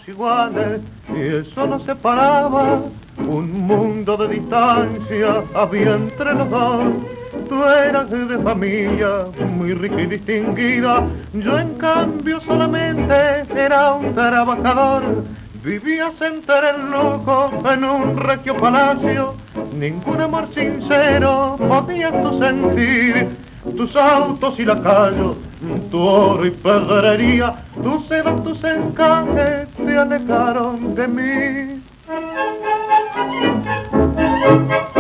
éramos iguales y eso nos separaba. Un mundo de distancia había entre los dos. Tú eras de familia muy rica y distinguida, yo en cambio solamente era un trabajador. Vivías entre el lujo en un regio palacio, ningún amor sincero podías tú sentir. Tus autos y lacayos, tu oro y pedrería, tus sedas, tus encajes te alejaron de mí.